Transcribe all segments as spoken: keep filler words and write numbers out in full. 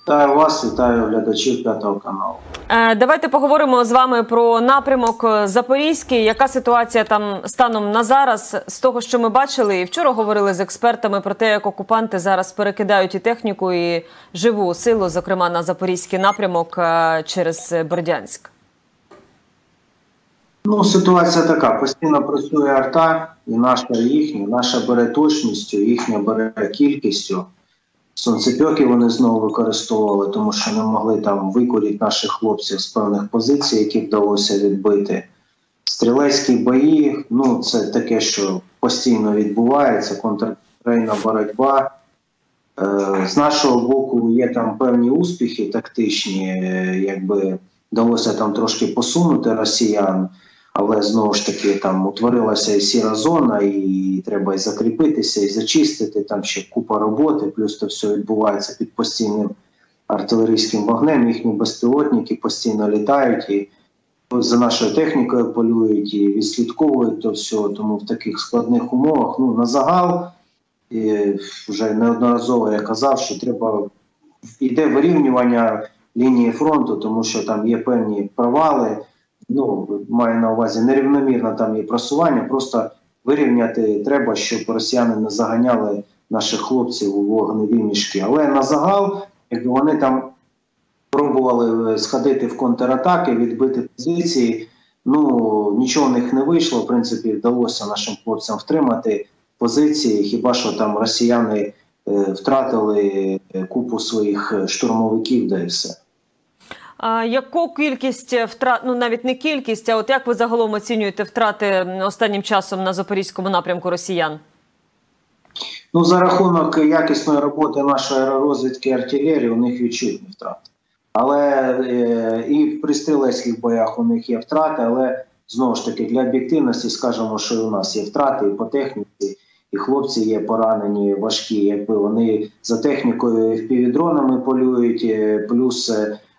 Вітаю вас, вітаю глядачів П'ятого каналу. Давайте поговоримо з вами про напрямок Запорізький. Яка ситуація там станом на зараз? З того, що ми бачили, і вчора говорили з експертами про те, як окупанти зараз перекидають і техніку, і живу силу, зокрема на Запорізький напрямок через Бердянськ. Ну, ситуація така. Постійно працює арта, і наша, і їхня. Наша бере точністю, їхня бере кількістю. Сонцепьоки вони знову використовували, тому що не могли там викурити наших хлопців з певних позицій, які вдалося відбити. Стрілецькі бої, ну це таке, що постійно відбувається, контрбатарейна боротьба. Е, з нашого боку є там певні успіхи тактичні, якби вдалося там трошки посунути росіян, але знову ж таки там утворилася і сіра зона, і треба і закріпитися, і зачистити, там ще купа роботи, плюс то все відбувається під постійним артилерійським вогнем, їхні безпілотники постійно літають і за нашою технікою полюють, і відслідковують то все, тому в таких складних умовах, ну на загал, і вже неодноразово я казав, що треба, йде вирівнювання лінії фронту, тому що там є певні провали, ну, маю на увазі нерівномірно там є просування, просто вирівняти треба, щоб росіяни не заганяли наших хлопців у вогневі мішки. Але на загал, якби вони там пробували сходити в контратаки, відбити позиції, ну, нічого в них не вийшло, в принципі, вдалося нашим хлопцям втримати позиції, хіба що там росіяни е, втратили купу своїх штурмовиків, да і все. А яку кількість втрат, ну навіть не кількість, а от як ви загалом оцінюєте втрати останнім часом на Запорізькому напрямку росіян? Ну, за рахунок якісної роботи нашої аеророзвідки і артилерії у них відчутні втрати. Але е, і при стрілецьких боях у них є втрати, але знову ж таки для об'єктивності скажемо, що і у нас є втрати і по техніці, і хлопці є поранені важкі, якби вони за технікою впівдронами полюють, плюс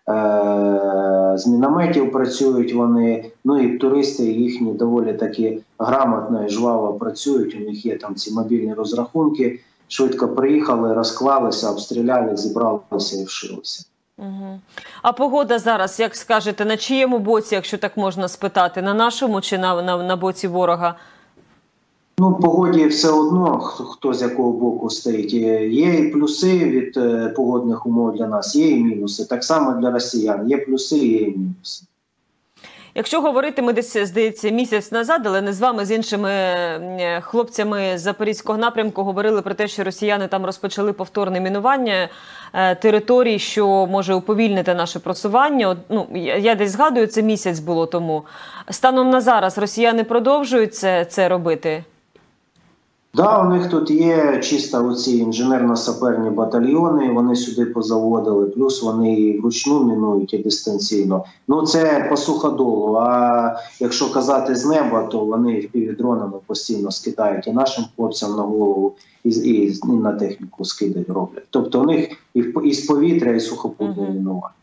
з мінометів працюють вони, ну і туристи їхні доволі таки грамотно і жваво працюють, у них є там ці мобільні розрахунки, швидко приїхали, розклалися, обстріляли, зібралися і вшилися. Угу. А погода зараз, як скажете, на чиєму боці, якщо так можна спитати, на нашому чи на, на, на боці ворога? Ну, погоді все одно, хто, хто з якого боку стоїть. Є і плюси від е, погодних умов для нас, є і мінуси. Так само для росіян. Є плюси, є і мінуси. Якщо говорити, ми десь, здається, місяць назад, але не з вами, з іншими хлопцями з Запорізького напрямку говорили про те, що росіяни там розпочали повторне мінування е, територій, що може уповільнити наше просування. От, ну, я, я десь згадую, це місяць було тому. Станом на зараз росіяни продовжують це, це робити? Да, у них тут є чисто оці інженерно-саперні батальйони, вони сюди позаводили, плюс вони і вручну мінують, і дистанційно. Ну це по суходолу, а якщо казати з неба, то вони впівдронами постійно скидають і нашим хлопцям на голову, і, і, і на техніку скидають, роблять. Тобто у них і, і з повітря, і сухопутне мінування.